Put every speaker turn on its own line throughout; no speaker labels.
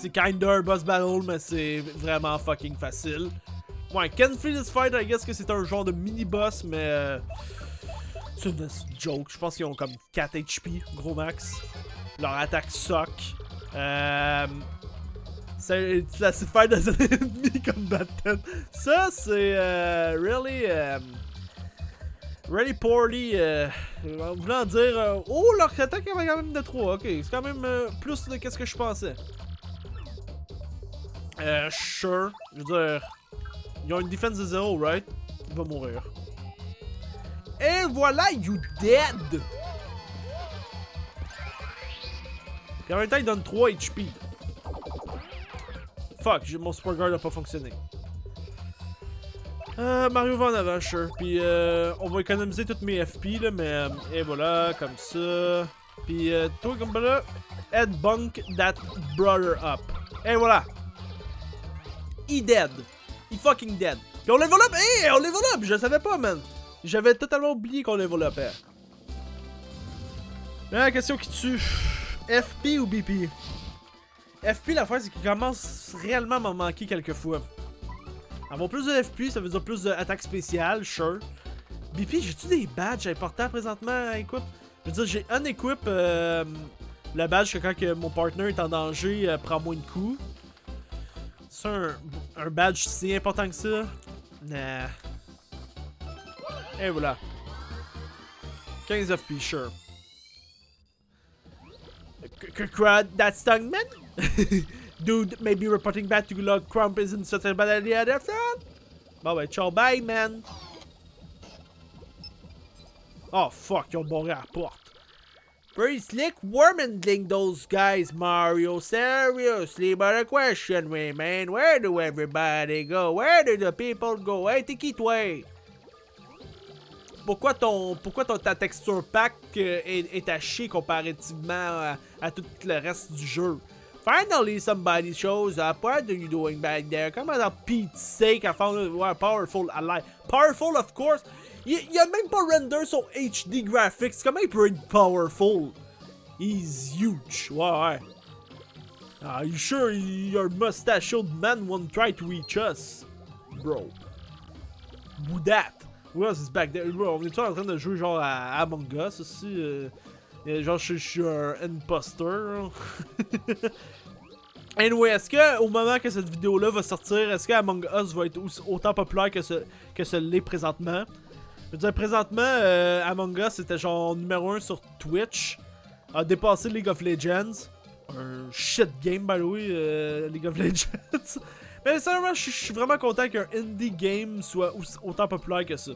c'est kinda un boss battle, mais c'est vraiment fucking facile. Ouais, Ken Free This Fight, I guess que c'est un genre de mini-boss, mais... c'est une joke. Je pense qu'ils ont comme 4 HP, gros max. Leur attaque suck. C'est se faire des ennemis comme Batten. Ça, c'est really poorly. Voulant dire, oh, leur attaque avait quand même de 3. Ok, c'est quand même plus de qu'est-ce que je pensais. Sure. Je veux dire, ils ont une défense de 0, right? Il va mourir. Et voilà, you dead! Puis en même temps, il donne 3 HP. Fuck, mon support guard a pas fonctionné. Mario va en avant, sure. Puis on va économiser toutes mes FP, là, mais... et voilà, comme ça. Puis toi, comme là, headbunk that brother up. Et voilà. He dead. He fucking dead. Puis on level up! Hey, on level up! Je le savais pas, man. J'avais totalement oublié qu'on level up. La question qui tue. FP ou BP? FP, l'affaire, c'est qu'il commence réellement à m'en manquer quelques fois. Avoir plus de FP, ça veut dire plus d'attaque spéciale, sure. BP, j'ai-tu des badges importants présentement à equip? Je veux dire, j'ai unequip le badge que quand que mon partner est en danger, prend moins de coups. C'est un badge si important que ça? Nah. Et voilà. 15 FP, sure. Crowd, that's tongue, man? Dude, maybe reporting back to log Crump isn't such a bad idea at front? Bon ben, ciao, bye, man. Oh, fuck, ils ont barré à la porte. Pretty slick wormandling those guys, Mario. Seriously, but a question remains. Where do everybody go? Where do the people go? Hey, t'es qui, toi? Pourquoi ta texture pack est à chier comparativement à tout le reste du jeu? Finally, somebody shows up. What are you doing back there? Come on, Pete's sake, I found it powerful alive. Powerful, of course. Il a même pas render son HD graphics. Comment il peut être powerful? He's huge. Ouais. Are you sure your mustachioed man won't try to reach us? Bro. Who that? Who else is back there? Bro, on est tous en train de jouer genre à Among Us aussi. Genre, je suis un imposteur. Anyway, est-ce que au moment que cette vidéo-là va sortir, est-ce que Among Us va être autant populaire que ce l'est présentement? Je veux dire, présentement, Among Us était genre numéro 1 sur Twitch. A dépassé League of Legends. Un shit game, by the way, League of Legends. Mais sincèrement, je suis vraiment content qu'un indie game soit autant populaire que ça.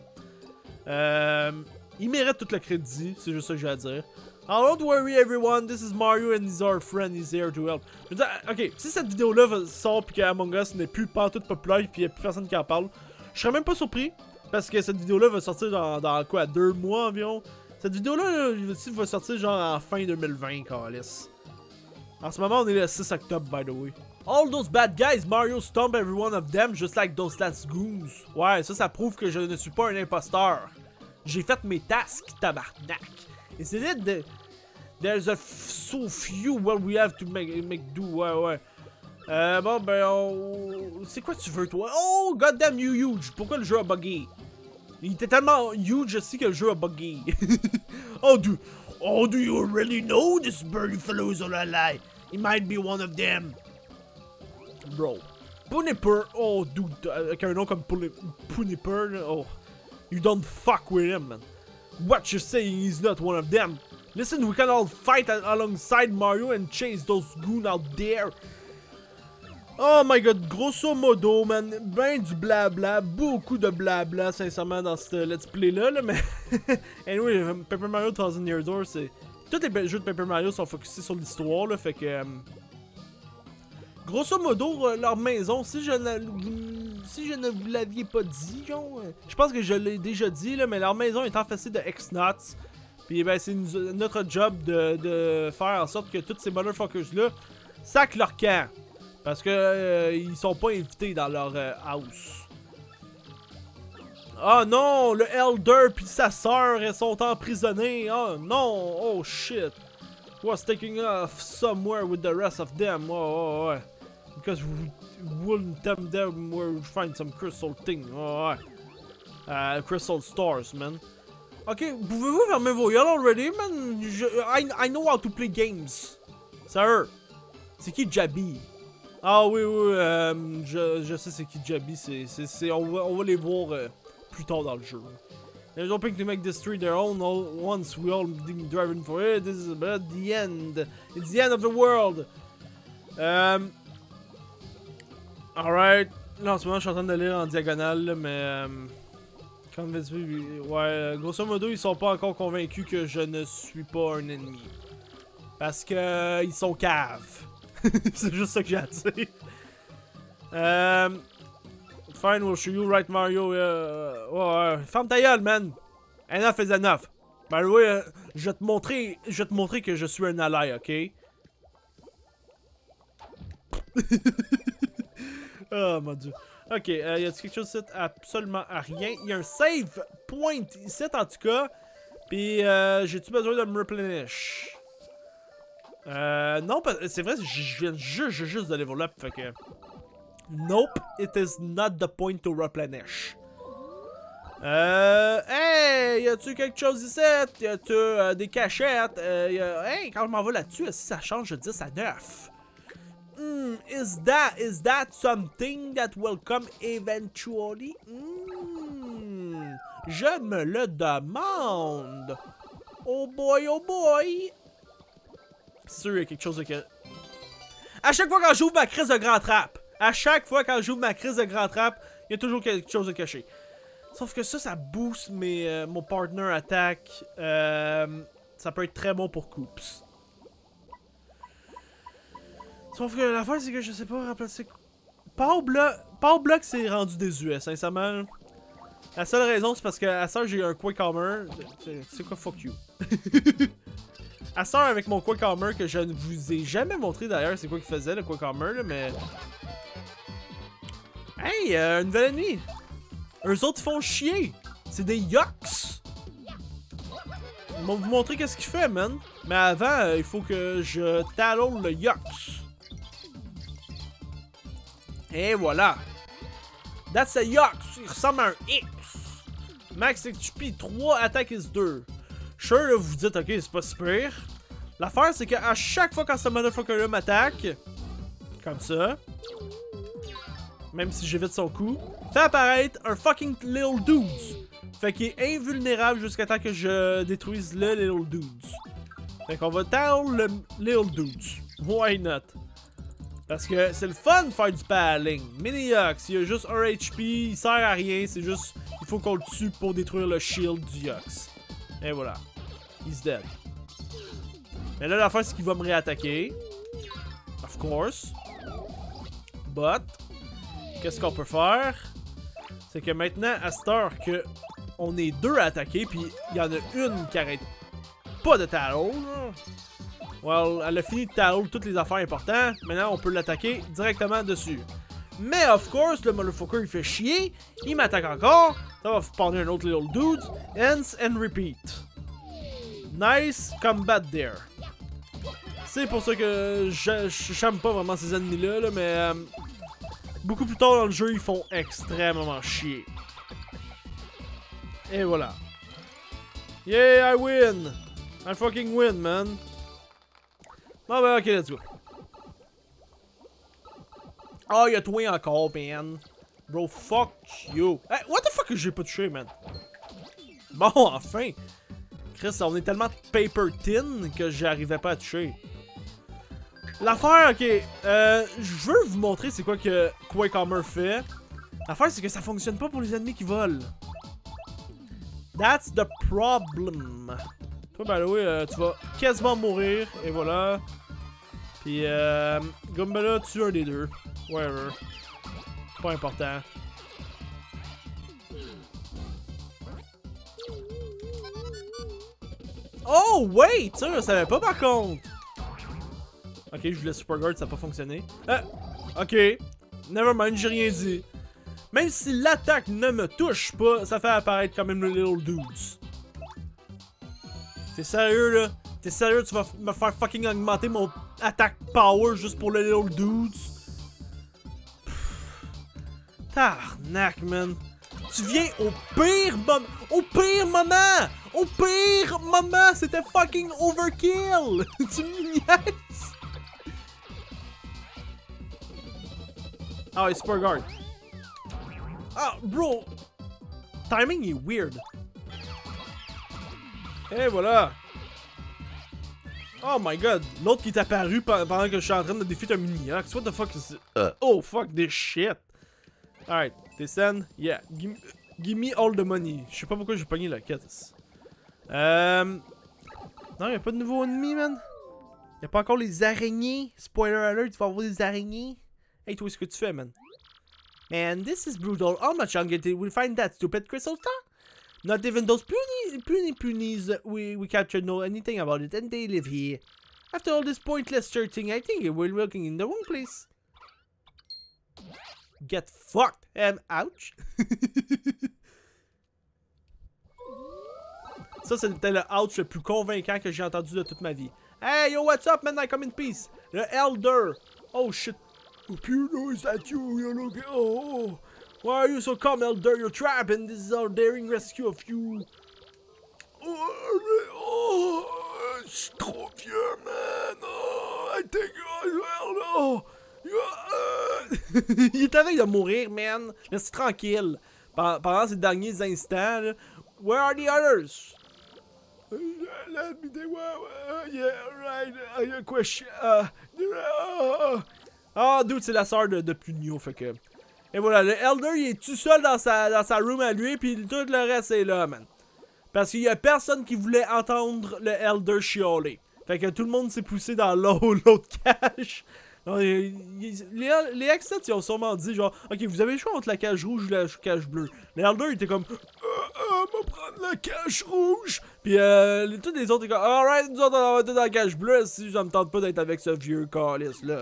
Il mérite tout le crédit, c'est juste ça que j'ai à dire. Oh, don't worry everyone, this is Mario and he's our friend, he's here to help. Je veux dire, ok, si cette vidéo-là sort pis que Among Us n'est plus pantoute populaire pis y'a plus personne qui en parle, je serais même pas surpris. Parce que cette vidéo-là va sortir dans quoi, 2 mois environ. Cette vidéo-là va sortir genre en fin 2020, câlisse. En ce moment, on est le 6 octobre, by the way. All those bad guys, Mario stomp every one of them, just like those last goons. Ouais, ça prouve que je ne suis pas un imposteur. J'ai fait mes tasks, tabarnak. Et c'est dit, there's a so few what we have to make do, ouais. Bon, ben, c'est quoi tu veux, toi? Oh, goddamn you huge. Pourquoi le jeu a buggé? Il était tellement huge aussi que le jeu a buggé. Oh, do you already know this birdie fellow is all alive? He might be one of them. Bro. Puniper, oh, dude, avec un nom comme Puniper, oh. You don't fuck with him, man. What you're saying is not one of them. Listen, we can all fight alongside Mario and chase those goons out there. Oh my god, grosso modo, man, ben du blabla, beaucoup de blabla, sincèrement, dans ce let's play-là, là, mais... Anyway, Paper Mario Thousand Year Door, c'est... Tous les jeux de Paper Mario sont focusés sur l'histoire, là, fait que... Grosso modo, leur maison, si je ne vous l'aviez pas dit, genre... Je pense que je l'ai déjà dit, là, mais leur maison est enfacée de X-Nuts. Puis, ben, c'est notre job de faire en sorte que tous ces motherfuckers-là sacent leur camp. Parce que ils sont pas invités dans leur house. Oh non, le Elder puis sa sœur, elles sont emprisonnées. Oh non, oh shit. Was taking off somewhere with the rest of them. Oh, ouais. because we wouldn't tell them where we find some crystal thing. Oh, ouais. Crystal stars, man. Ok, pouvez-vous fermer vos gueules already, man? I know how to play games. Sérieux. C'est qui Jabby? Ah oui, je sais c'est qui Jabby. On va les voir plus tard dans le jeu. There's hoping to make this street their own once we all be driving for it. This is about the end. It's the end of the world. Alright. Là, en ce moment, je suis en train de lire en diagonale, là, mais... ouais, grosso modo, ils sont pas encore convaincus que je ne suis pas un ennemi. Parce que ils sont caves. C'est juste ça que j'ai à dire. Fine, we'll show you right, Mario. Ferme ta gueule, man. Enough is enough. By the way, je vais te montrer que je suis un ally, ok? Oh mon dieu. Ok, y a-t-il quelque chose ici? Absolument rien. Il y a un save point ici, en tout cas. Puis, j'ai-tu besoin de me replenish? Non, c'est vrai, je viens juste de level up, fait que... Nope, it is not the point to replenish. Hey, y a-tu quelque chose ici? Y a-tu des cachettes? Hey, quand je m'en vais là-dessus, si ça change de 10 à 9. Is that something that will come eventually? Je me le demande. Oh boy, oh boy. C'est sûr, il y a quelque chose de... À chaque fois quand j'ouvre ma crise de grand trap, il y a toujours quelque chose de caché. Sauf que ça booste mon partner attack. Ça peut être très bon pour Coops. Sauf que l'affaire, c'est que je sais pas remplacer... Power Block, c'est rendu désuet, sincèrement. La seule raison, c'est parce que à ça, j'ai un Quick Hammer. C'est quoi, fuck you. À ça, avec mon Quick Hammer, que je ne vous ai jamais montré d'ailleurs, c'est quoi qu'il faisait, le Quick Hammer, là, mais... Hey, une nouvelle ennemie! Eux autres, ils font chier! C'est des Yoks! Ils vont vous montrer qu'est-ce qu'il fait, man. Mais avant, il faut que je talonne le Yoks. Et voilà! That's a Yoks! Il ressemble à un X! Max XP 3, attaque is 2. Sure, là, vous vous dites, ok, c'est pas si pire. L'affaire, c'est qu'à chaque fois quand ce motherfucker-là m'attaque, comme ça, même si j'évite son coup, fait apparaître un fucking little dude. Fait qu'il est invulnérable jusqu'à temps que je détruise le little dude. Fait qu'on va tackle le little dude. Why not? Parce que c'est le fun de faire du battling. Mini-Yox, il a juste 1 HP, il sert à rien, c'est juste, il faut qu'on le tue pour détruire le shield du Yox. Et voilà. He's dead. Mais là, l'affaire, c'est qu'il va me réattaquer. Of course. But, qu'est-ce qu'on peut faire? C'est que maintenant, à cette heure que on est deux à attaquer, puis il y en a une qui arrête pas de tattle. Well, elle a fini de tattle toutes les affaires importantes. Maintenant, on peut l'attaquer directement dessus. Mais, of course, le motherfucker, il fait chier. Il m'attaque encore. Ça va spawner un autre little dude. Ends and repeat. Nice combat there. C'est pour ça que j'aime pas vraiment ces ennemis-là, là, mais beaucoup plus tard dans le jeu, ils font extrêmement chier. Et voilà. Yeah, I win! I fucking win, man. Bon, ben, ok, let's go. Oh, y'a toi encore, man. Bro, fuck you. Hey, what the fuck que j'ai pas touché, man? Bon, enfin. Chris, on est tellement paper thin que j'arrivais pas à toucher. L'affaire, ok. Je veux vous montrer c'est quoi que Quick Hammer fait. L'affaire, c'est que ça fonctionne pas pour les ennemis qui volent. That's the problem. Toi, by the way, tu vas quasiment mourir. Et voilà. Puis, Gumballa tue un des deux. Whatever. Pas important. Oh, wait! Ça, je savais pas par contre. Ok, je voulais Super Guard, ça n'a pas fonctionné. Ok. Never mind, j'ai rien dit. Même si l'attaque ne me touche pas, ça fait apparaître quand même le little dudes. T'es sérieux là? T'es sérieux, tu vas me faire fucking augmenter mon attaque power juste pour le little dudes? Tarnac, man. Tu viens au pire moment. Au pire moment! Au pire moment! C'était fucking overkill! Tu me niaises! Ah ouais, Super Guard. Ah, bro! Timing est weird. Et voilà! Oh my god! L'autre qui est apparu pendant que je suis en train de défier un mini-ox. What the fuck is it? Oh fuck this shit! Alright, descend. Yeah, give me all the money. Je sais pas pourquoi j'ai pogné la quête. Non, y'a pas de nouveaux ennemis, man. Y'a pas encore les araignées. Spoiler alert, tu vas avoir des araignées. Hey, toi, qu'est-ce que tu fais, man? Man, this is brutal. How much longer till we find that stupid crystal star? Not even those punies we captured know anything about it, and they live here. After all this pointless searching, I think we're looking in the wrong place. Get fucked. Ouch. Ça, c'était le ouch le plus convaincant que j'ai entendu de toute ma vie. Hey, yo, what's up, man? I come in peace. Le Elder. Oh, shit. Oh, Puno, is that you? You're looking... Oh. Why are you so calm, Elder? You're trapped, and this is our daring rescue of you. Oh, je suis trop vieux, man. Oh, I think oh. Il est en train de mourir, man. Laisse tranquille. Pendant ces derniers instants, là. Where are the others? Let me think. Yeah, right. A question. Ah, dude, c'est la sœur de Punio, fait que. Et voilà, le Elder, il est tout seul dans sa room à lui, puis tout le reste est là, man. Parce qu'il y a personne qui voulait entendre le Elder chialer. Fait que tout le monde s'est poussé dans l'autre cage. Les ex-sets, ils ont sûrement dit genre, ok, vous avez le choix entre la cage rouge ou la cage bleue. Le Elder, il était comme, on va prendre la cage rouge. Puis tous les autres étaient comme, alright, nous autres, on va être dans la cage bleue si ça me tente pas d'être avec ce vieux calice là.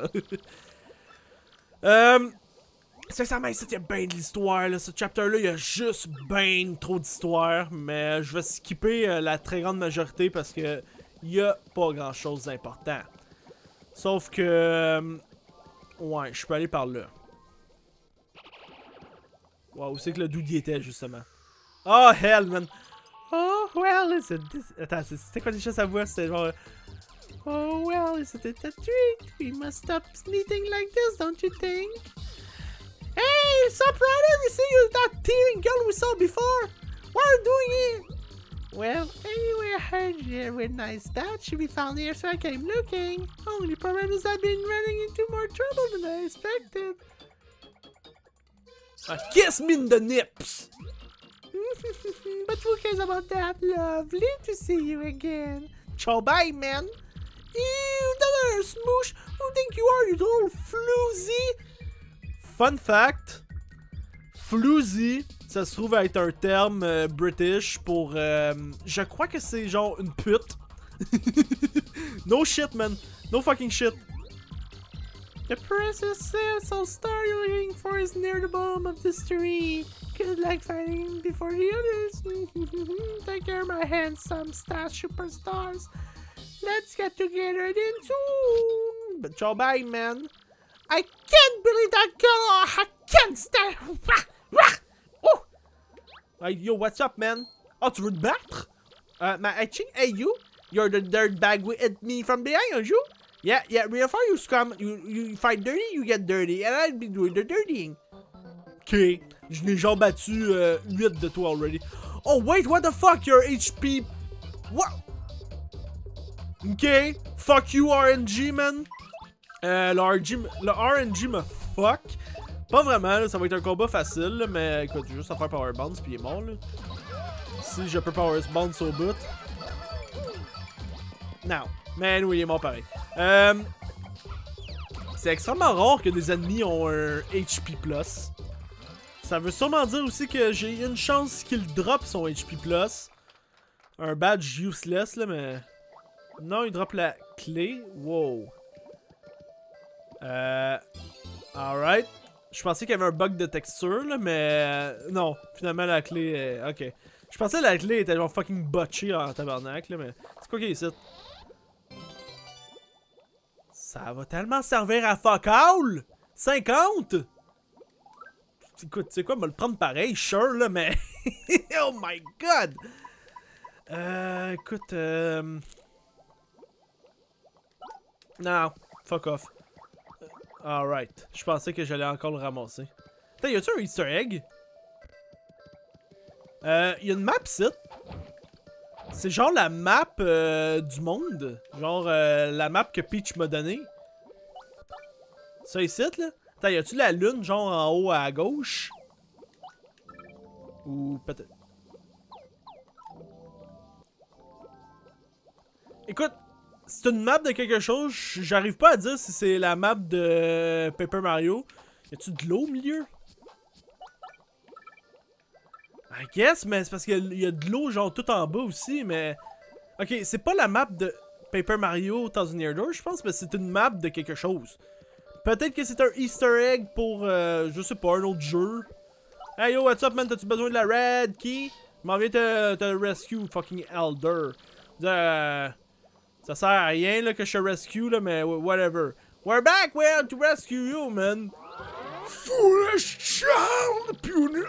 Sincèrement, ici, il y a bien de l'histoire, là. Ce chapter-là, il y a juste bien trop d'histoire. Mais je vais skipper la très grande majorité parce que il y a pas grand-chose d'important. Sauf que... ouais, je peux aller par là. Wow, où c'est que le dude y était, justement? Oh, hell, man! Oh, well, attends, c'était quoi déjà sa voix? C'était genre... Oh, well, is it a treat? We must stop sneezing like this, don't you think? Hey, stop right there! We see you, that thieving girl we saw before! What are you doing here? Well, anyway, I heard you have a nice bat should be found here, so I came looking. Only problem is I've been running into more trouble than I expected. Kiss me in the nips! But who cares about that? Lovely to see you again. Ciao, bye, man. Ew, that other smoosh. Who think you are, you little floozy? Fun fact, floozy, ça se trouve à être un terme british pour... je crois que c'est genre une pute. No shit, man. No fucking shit. The precious so star you're looking for is near the bottom of this tree. Good luck finding before the others. Take care, my handsome star superstars. Let's get together then soon. But ciao, bye, man. I can't believe that girl! I can't stand... Oh! Hey, yo, what's up, man? Oh, tu veux te battre? My itching? Hey, you? You're the dirtbag who hit me from behind, aren't you? Yeah, before you scum, you fight dirty, you get dirty, and I'll be doing the dirtying. Okay, je l'ai genre battu 8 de toi already. Oh, wait, what the fuck, your HP... What? Okay, fuck you, RNG, man. Le RNG me fuck. Pas vraiment, là, ça va être un combat facile, là, mais écoute, j'ai juste à faire Power Bounce puis il est mort. Là. Si je peux Power Bounce au bout. Non. Mais oui, il est mort pareil. C'est extrêmement rare que des ennemis ont un HP+. Ça veut sûrement dire aussi que j'ai une chance qu'il drop son HP+. Un badge useless, là, mais... Non, il drop la clé. Wow. Alright. Je pensais qu'il y avait un bug de texture, là, mais... non, finalement, la clé... ok. Je pensais que la clé était genre fucking botchée en tabarnak, là, mais... C'est quoi qui est ici? Ça va tellement servir à fuck all! 50! Écoute, tu sais quoi, me le prendre pareil, sure, là, mais... oh my god! Écoute, non, fuck off. Alright, je pensais que j'allais encore le ramasser. Attends, y a-tu un Easter egg? Y a une map ici. C'est genre la map du monde. Genre la map que Peach m'a donnée. Ça ici, là? Attends, y a-tu la lune, genre en haut à gauche? Ou peut-être... Écoute, c'est une map de quelque chose. J'arrive pas à dire si c'est la map de Paper Mario. Y a-tu de l'eau au milieu? I guess, mais c'est parce qu'il y a de l'eau genre tout en bas aussi, mais... Ok, c'est pas la map de Paper Mario Thousand Year Door, je pense, mais c'est une map de quelque chose. Peut-être que c'est un Easter egg pour, je sais pas, un autre jeu. Hey yo, what's up man, t'as-tu besoin de la red key? M'en viens te rescue, fucking Elder. Ça sert à rien là que je te rescue là, mais whatever. We're back, we're to rescue you, man. Foolish child, puny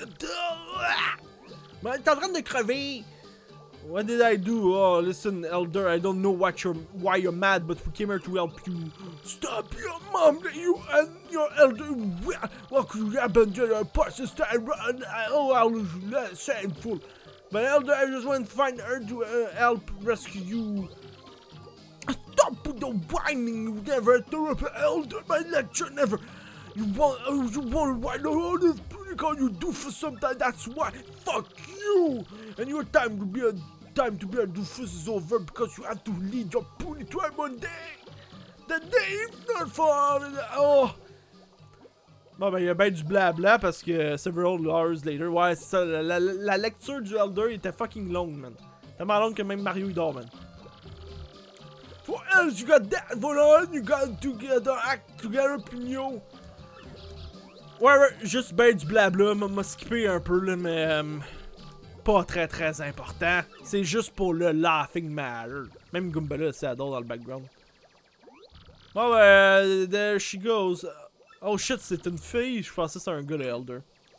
man, t'es en train de crever. What did I do? Oh, listen, Elder, I don't know why you're mad, but we came here to help you. Stop your mom, you and your elder. What could happen to your sister? Oh, I was shameful. But Elder, I just want to find her to help rescue you. Stop with the whining, you never interrupt Elder, my lecture never. You want why all this because you do for something, that's why. Fuck you! And your time to be a doofus is over because you have to lead your pony tribe one day. The day is not far. Oh! Bon ben il y a ben du blabla parce que several hours later, ouais c'est ça, la lecture du Elder était fucking longue man. Tellement longue que même Mario il dort man. For else you got that, for on you got together, act together, Pigno. Ouais, juste ben du blabla, m'a skippé un peu là, mais pas très important. C'est juste pour le laughing matter. Même Goombala, c'est adore dans le background. Bon ben, there she goes. Oh shit, c'est une fille, je pensais que c'était un gars le Elder.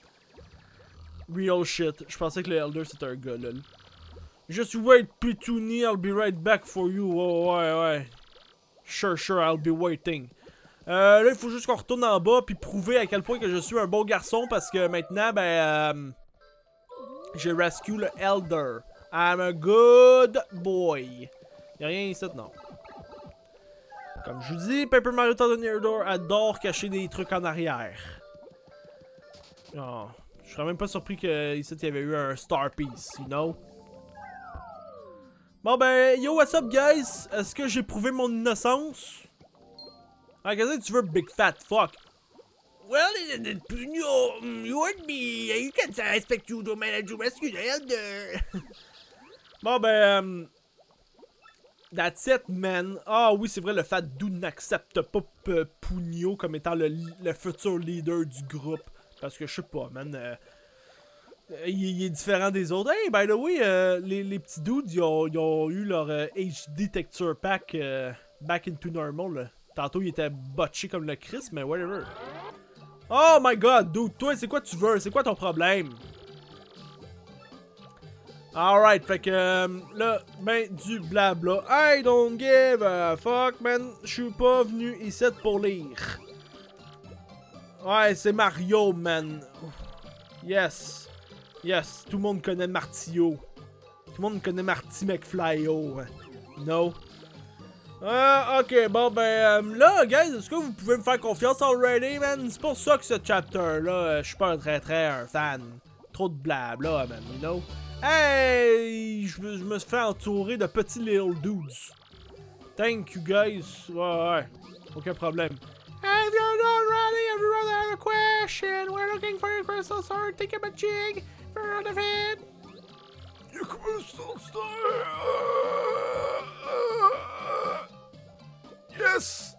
Real shit, je pensais que le Elder c'était un gars lol. Just wait, Petoonie, I'll be right back for you. Oh ouais. Sure, I'll be waiting. Là, il faut juste qu'on retourne en bas puis prouver à quel point que je suis un bon garçon parce que maintenant, ben, j'ai rescue le Elder. I'm a good boy. Y'a rien ici, non. Comme je vous dis, Paper Mario Thousand Year Door adore cacher des trucs en arrière. Oh, je serais même pas surpris qu'ici, il y avait eu un Star Piece, you know? Bon ben, yo, what's up, guys? Est-ce que j'ai prouvé mon innocence? Ah, qu'est-ce que tu veux, big fat fuck? Well, you heard me. You can't expect you to manage to rescue the Elder. Bon, ben, that's it, man. Ah oui, c'est vrai, le fait d'où n'accepte pas Pugno comme étant le futur leader du groupe. Parce que, je sais pas, man, il est différent des autres. Hey, by the way, les petits dudes, ils ont eu leur HD Texture Pack back into normal, là. Tantôt, il était botché comme le Chris, mais whatever. Oh my god, dude, toi, c'est quoi tu veux? C'est quoi ton problème? Alright, fait que là, ben, du blabla. I don't give a fuck, man. Je suis pas venu ici pour lire. Ouais, c'est Mario, man. Yes. Yes, tout le monde connaît Martio. Tout le monde connaît Marty McFly-O. No? Ok, bon ben là, guys, est-ce que vous pouvez me faire confiance already, man? C'est pour ça que ce chapter-là, je suis pas très un fan. Trop de blabla, man, you know? Hey! Je me suis fait entourer de petits little dudes. Thank you, guys. Ouais. Aucun problème. If you're not ready, everyone has a question. We're looking for your crystal sword. Take a jig for out of it. Your crystal sword. Yes!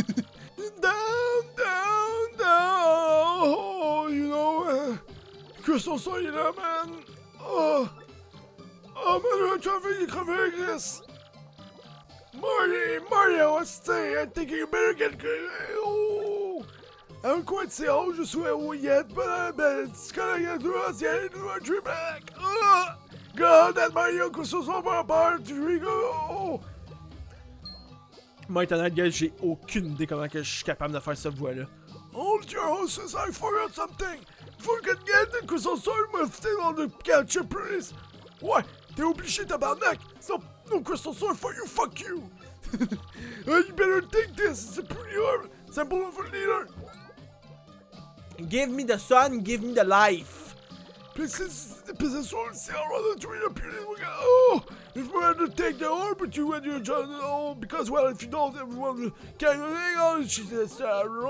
down. Oh, you know, crystal sword, you know, man. Oh, man, I'm trying to crever, Chris. Mario, I think you better get good. Oh,
I'm quite say just where yet, but it's gonna get through us yet into a tree back. God, that Mario Crystal so far apart, Trigo!
Moi, étant honnête, guys, j'ai aucune idée comment que je suis capable de faire cette voix-là.
Hold your horses, I forgot something! Forget get the Crystal Sword must stay on the catcher, please! Ouais, t'es obligé, tabarnak! No Crystal Sword for you, fuck you! You better take this, it's a pretty hard, simple for leader!
Give me the sun, give me the life!
This sword is rather to read a pretty oh! If we're to take the orb, but you and your child, oh, because, well, if you don't, everyone can hang on, she says,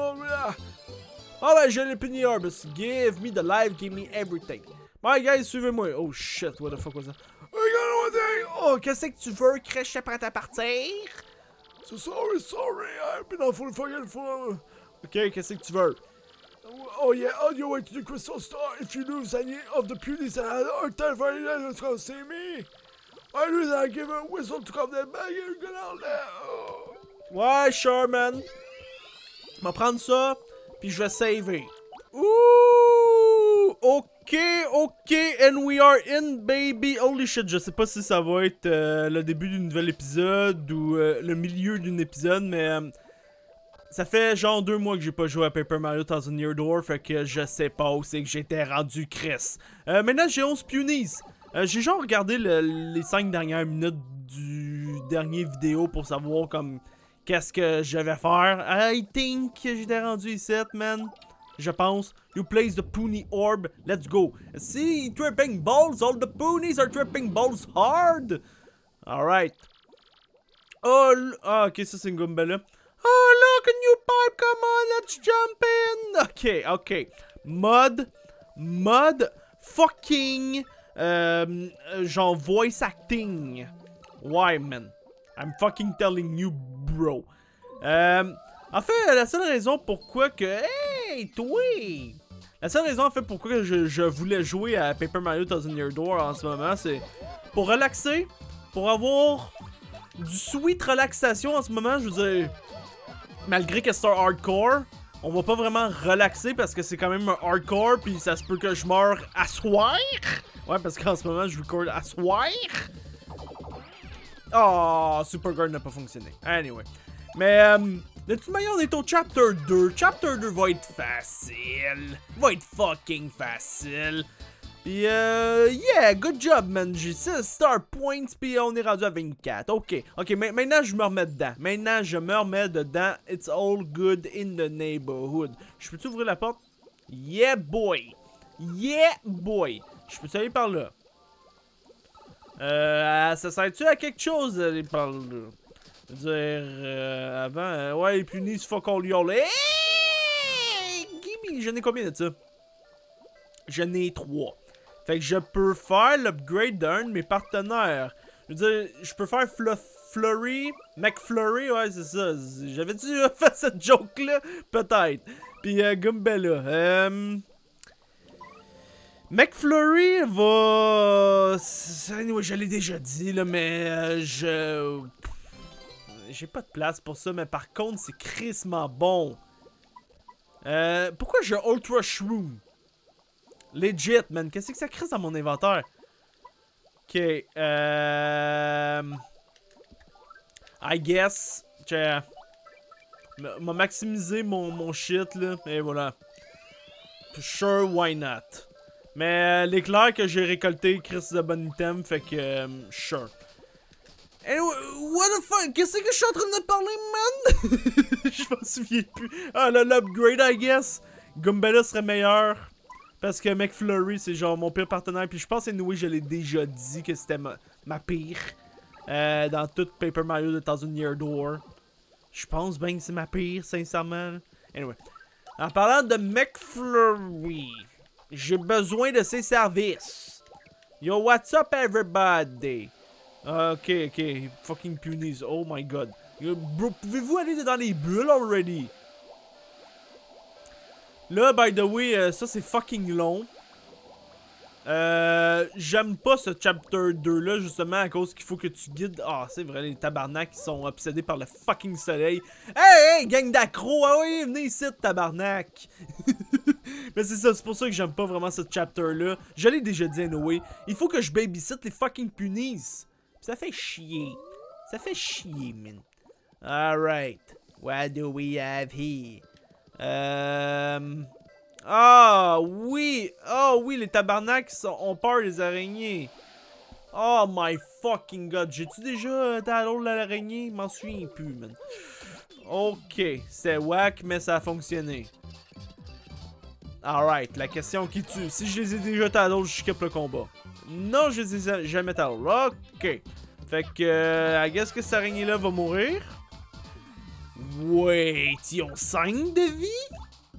Ah ben, je l'ai puni Orbus. Give me the life, give me everything. Bye guys, suivez-moi. Oh shit, what the fuck was that?
I got one thing!
Oh, qu'est-ce que tu veux? Crèche, je prête à partir?
So sorry, I've been awful forgetful.
Ok, qu'est-ce que tu veux?
Oh yeah, on your way to the Crystal Star, if you lose any of the beauties that had a hard time finding that, it's gonna see me. I knew that I give her a whistle to come that back and get out there.
Ouais, sure, man. Je vais prendre ça, puis je vais saver. Ouh! Ok, and we are in, baby. Holy shit, je sais pas si ça va être le début d'un nouvel épisode ou le milieu d'un épisode, mais ça fait genre 2 mois que j'ai pas joué à Paper Mario Thousand Year Door, fait que je sais pas où c'est que j'étais rendu Chris. Maintenant, j'ai 11 punies. J'ai genre regardé les 5 dernières minutes du dernier vidéo pour savoir comme qu'est-ce que je vais faire. I think que j'étais rendu ici, man. Je pense. You place the Poonie Orb. Let's go. See, tripping balls. All the Poonies are tripping balls hard. Alright. Oh, ok, ça c'est une Goombella. Oh, look, a new pipe. Come on, let's jump in. Ok. Mud. Fucking. Genre voice acting. Why, man? I'm fucking telling you, bro. En fait, la seule raison pourquoi que... Hey, toi! La seule raison, en fait, pourquoi que je voulais jouer à Paper Mario Thousand Year Door en ce moment, c'est pour relaxer, pour avoir du sweet relaxation en ce moment, je veux dire... Malgré que c'est un hardcore, on va pas vraiment relaxer parce que c'est quand même un hardcore, puis ça se peut que je meure à soir. Ouais, parce qu'en ce moment, je record à soir. Oh, Superguard n'a pas fonctionné. Anyway. Mais, de toute manière, on est au Chapter 2. Chapter 2 va être facile. Va être fucking facile. Pis, yeah, good job, man. J'ai 6 star points, pis on est rendu à 24. Ok, maintenant je me remets dedans. It's all good in the neighborhood. Je peux-tu ouvrir la porte? Yeah, boy. Je peux-tu aller par là? Ça sert-tu à quelque chose d'aller par là? Je veux dire, avant, ouais, les punis, fuck all y'all. Hey! Gimme, j'en ai combien de ça? J'en ai 3. Fait que je peux faire l'upgrade d'un de mes partenaires. Je veux dire, je peux faire McFlurry, ouais, c'est ça. J'avais dû faire cette joke-là, peut-être. Puis Goombella. McFlurry va... Anyway, je l'ai déjà dit, là, mais j'ai pas de place pour ça, mais par contre, c'est crissement bon. Pourquoi j'ai Ultra Shroom? Legit, man. Qu'est-ce que ça crisse dans mon inventaire? Ok, I guess. M'a maximisé mon shit, là. Et voilà. Sure, why not? Mais l'éclair que j'ai récolté, Chris de bon item, fait que... sure. Anyway, what the fuck? Qu'est-ce que je suis en train de parler, man? Je m'en souviens plus. Ah, l'upgrade, I guess. Goombella serait meilleur. Parce que McFlurry, c'est genre mon pire partenaire. Puis je pense, anyway, je l'ai déjà dit que c'était ma pire. Dans tout Paper Mario de Thousand Year Door. Je pense bien que c'est ma pire, sincèrement. Anyway. En parlant de McFlurry, j'ai besoin de ses services. Yo, what's up, everybody? Ok. Fucking punies. Oh my god. Bro, pouvez-vous aller dans les bulles already? Là, by the way, ça c'est fucking long. J'aime pas ce chapter 2 là, justement, à cause qu'il faut que tu guides. Ah, c'est vrai, les tabarnaks qui sont obsédés par le fucking soleil. Hey, gang d'accro! Ah oui, venez ici, tabarnak! Mais c'est ça, c'est pour ça que j'aime pas vraiment ce chapter là. Je l'ai déjà dit, anyway. Il faut que je babysit les fucking punies. Ça fait chier. Ça fait chier, man. Alright. What do we have here? Ah oui! Oh oui, les tabarnaks ont peur des araignées. Oh my fucking god. J'ai-tu déjà talon de l'araignée? Je m'en souviens plus, man. Ok, c'est whack, mais ça a fonctionné. Alright, la question qui tue. Si je les ai déjà talon, je skip le combat. Non, je les ai jamais talon. Ok. Fait que, I guess que cette araignée-là va mourir. Wait, ils ont 5 de vie?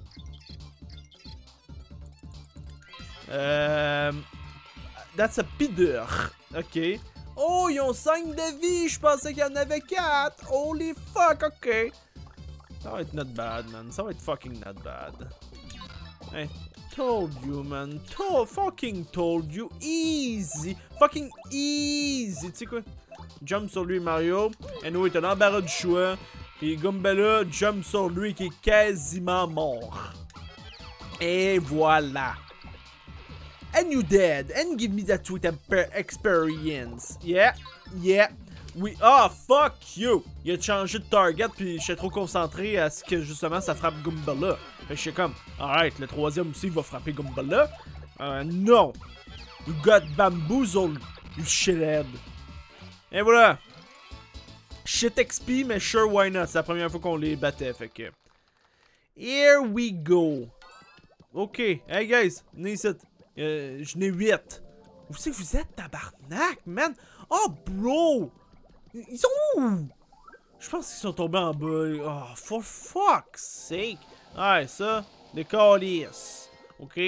That's a pideur. Ok. Oh, ils ont 5 de vie. Je pensais qu'il y en avait 4. Holy fuck, ok. Ça va être not bad, man. Ça va être fucking not bad. Hey, told you, man. Fucking told you. Easy. Fucking easy. Tu sais quoi? Jump sur lui, Mario. Et nous, il est l'embarras du choix. Puis Goombella jump sur lui qui est quasiment mort. Et voilà. And you dead. And give me that sweet experience. Yeah. Yeah. Oui. Ah, fuck you. Il a changé de target puis j'étais trop concentré à ce que justement ça frappe Goombella. Fait que je suis comme, alright, le troisième aussi va frapper Goombella. Non. You got bamboozled, you shithead. Et voilà. Shit XP, mais sure, why not? C'est la première fois qu'on les battait, fait que... Here we go. Ok, hey guys, venez ici. Je n'ai 8. Où c'est que vous êtes, tabarnak, man? Oh, bro! Ils sont où? Je pense qu'ils sont tombés en bas. Oh, for fuck's sake. Ouais, ça, des calices. Ok?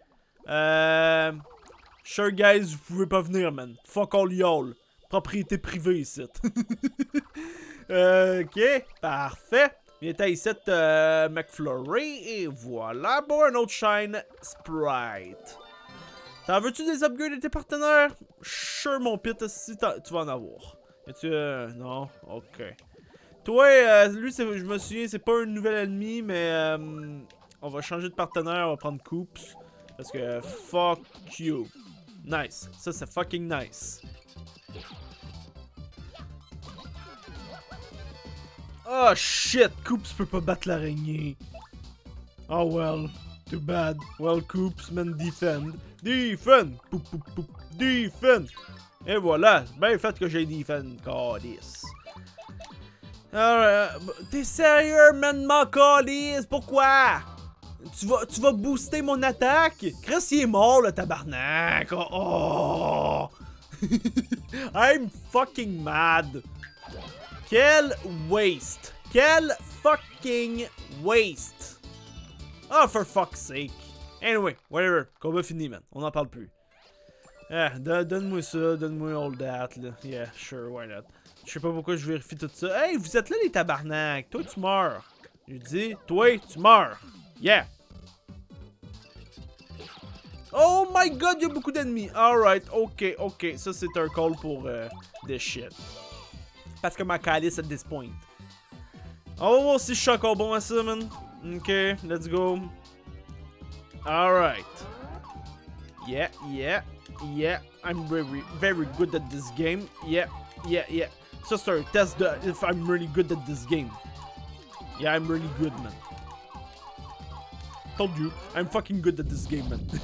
Sure, guys, vous pouvez pas venir, man. Fuck all y'all. Propriété privée ici. Ok, parfait. Il était ici McFlurry et voilà pour un autre Shine Sprite. T'en veux-tu des upgrades de tes partenaires? Sure, mon pit, si tu vas en avoir. Et tu non? Ok. Toi, lui, je me souviens, c'est pas un nouvel ennemi, mais on va changer de partenaire, on va prendre Coops. Parce que fuck you. Nice. Ça, c'est fucking nice. Oh shit, Coops peut pas battre l'araignée. Oh well, too bad. Well, Coops, man, defend. Defend! Poup, poup, poup. Defend! Et voilà, bien fait que j'ai defend, calice. T'es sérieux, man, mon calice? Pourquoi? Tu vas booster mon attaque? Chris, il est mort, le tabarnak. Oh! I'm fucking mad. Quel waste! Quel fucking waste! Oh, for fuck's sake! Anyway, whatever. Combat fini, man. On n'en parle plus. Ah, donne-moi ça, donne-moi all that, là. Yeah, sure, why not? Je sais pas pourquoi je vérifie tout ça. Hey, vous êtes là, les tabarnak! Toi, tu meurs! Je dis, toi, tu meurs! Yeah! Oh my god, il y a beaucoup d'ennemis! Alright, ok, ok. Ça, c'est un call pour this shit. Parce que ma calice at this point. On va voir si je suis encore bon à ça, man. Ok, let's go. Alright. Yeah, yeah, yeah. I'm very, very good at this game. Yeah, yeah, yeah. Ça, c'est un test de if I'm really good at this game. Yeah, I'm really good, man. Told you, I'm fucking good at this game, man.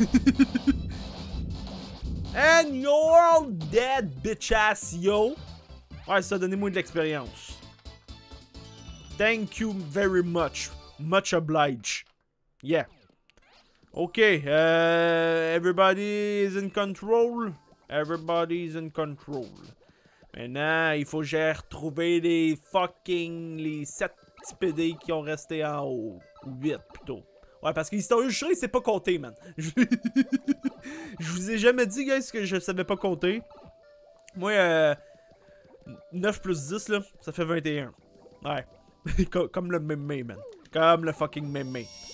And you're all dead, bitch ass, yo. Ouais, ça, donnez-moi de l'expérience. Thank you very much. Much obliged. Yeah. Okay, everybody is in control. Everybody's in control. Maintenant, il faut que j'aille retrouver les 7 PD qui ont resté en haut. Ou 8 plutôt. Ouais, parce que l'histoire du chat, c'est pas compté, man. Je vous ai jamais dit, guys, que je savais pas compter. Moi, 9 plus 10, là, ça fait 21. Ouais. Comme le mémé, man. Comme le fucking mémé.